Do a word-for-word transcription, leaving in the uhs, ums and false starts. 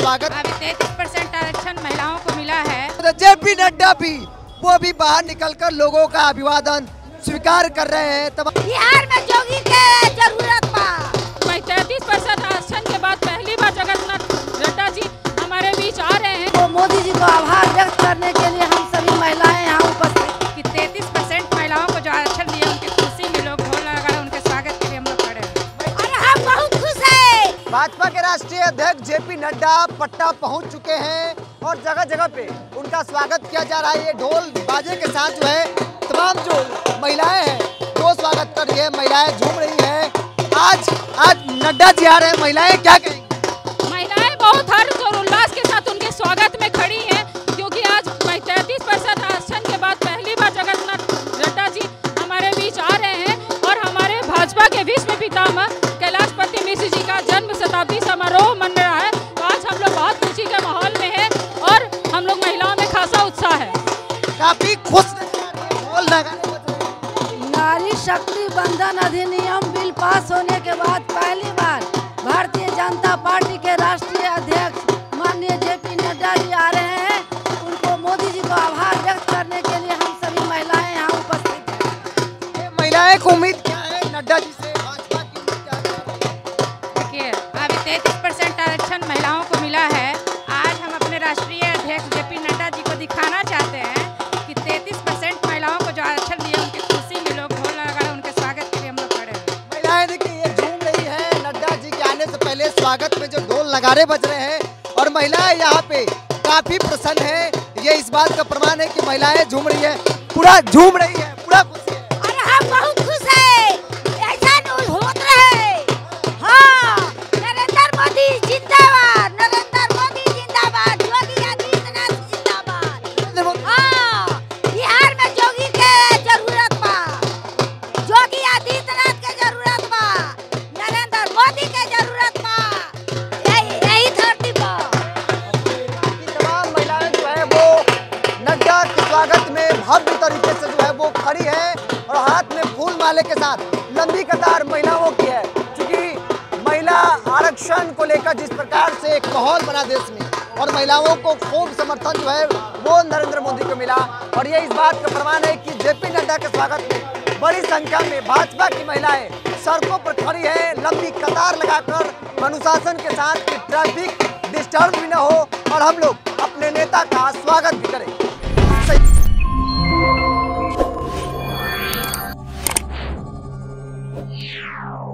स्वागत। अभी तैतीस परसेंट आरक्षण महिलाओं को मिला है। जेपी नड्डा भी वो भी बाहर निकलकर लोगों का अभिवादन स्वीकार कर रहे हैं। तब बिहार में जोगी के जरूरत तैतीस परसेंट आरक्षण के बाद पहली बार जगन्नाथ नड्डा जी हमारे बीच आ रहे हैं। तो मोदी जी को आभार व्यक्त करने के लिए हम सभी महिलाएं यहाँ उपस्थित कि तैतीस परसेंट महिलाओं को जो आरक्षण दिया उनकी खुशी में लोग ढोल लगा उनके स्वागत के लिए हम लोग खड़े हैं और हम बहुत खुश है। भाजपा के राष्ट्रीय अध्यक्ष जेपी नड्डा पटना पहुंच चुके हैं और जगह जगह पे उनका स्वागत किया जा रहा है। ये ढोल बाजे के साथ जो है तमाम जो महिलाएं हैं वो स्वागत कर रही है, महिलाएं झूम रही है। आज आज नड्डा जी आ रहे हैं, महिलाएं क्या कहेंगी? महिलाएं बहुत हर्ष और उल्लास के साथ उनके स्वागत में खड़ी हैं, क्योंकि आज तैतीस परसेंट आरक्षण के बाद पहली बार जगन्नाथ नड्डा जी हमारे बीच आ रहे हैं और हमारे भाजपा के विश्व पितामह कैलाशपति मिश्र जी का जन्म शताब्दी समारोह मन रहा है। तो आज हम लोग बहुत खुशी के माहौल में हैं और हम लोग महिलाओं में खासा उत्साह है। काफी खुश नारी शक्ति बंधन अधिनियम बिल पास होने के बाद पहली बार भारतीय जनता पार्टी के राष्ट्रीय अध्यक्ष माननीय जेपी नड्डा जी आ रहे हैं। उनको मोदी जी को आभार व्यक्त करने के लिए हम सभी महिलाएं यहाँ उपस्थित हैं। महिलाएं को उम्मीद क्या है नड्डा जी से? भाजपा की उम्मीद क्या है? देखिए अभी तैतीस परसेंट आरक्षण महिलाओं को मिला है। आज हम अपने राष्ट्रीय अध्यक्ष जेपी नड्डा जी को दिखाना चाहते हैं कि तैतीस परसेंट महिलाओं को जो आरक्षण दिया उनकी खुशी में लोग ढोल लगा उनके स्वागत के लिए हम लोग खड़े हैं। महिलाएं देखिए ये झूम रही है। नड्डा जी के आने से पहले स्वागत में जो ढोल नगाड़े बज रहे हैं और महिलाएं यहाँ पे काफी प्रसन्न है। ये इस बात का प्रमाण है कि महिलाएं झूम रही है, पूरा झूम रही है, पूरा खुशी है। और हम बहुत खुश है। ऐसा होत रहे। हाँ, नरेंद्र मोदी जिंदाबाद, नरेंद्र मोदी जिंदाबाद, योगी आदित्यनाथ जिंदाबाद। हाँ, बिहार में जोगी के जरूरत बा, योगी आदित्यनाथ के जरूरत बा, नरेंद्र मोदी के जरूरत बा, यही यही धरती पर तमाम महिलाएं जो है वो नड्डा के स्वागत में भव्य तरीके से जो है वो खड़ी है और हाथ में फूल माले के साथ लंबी कतार महिलाओं की है। क्योंकि महिला आरक्षण को लेकर जिस प्रकार से एक माहौल बना देश में और महिलाओं को खूब समर्थन जो है वो नरेंद्र मोदी को मिला और ये इस बात का प्रमाण है कि जेपी नड्डा के स्वागत में बड़ी संख्या में भाजपा की महिलाएं सड़कों पर खड़ी है, लंबी कतार लगाकर अनुशासन के साथ कि ट्रैफिक डिस्टर्ब भी न हो और हम लोग अपने नेता का स्वागत भी करें। Yeah.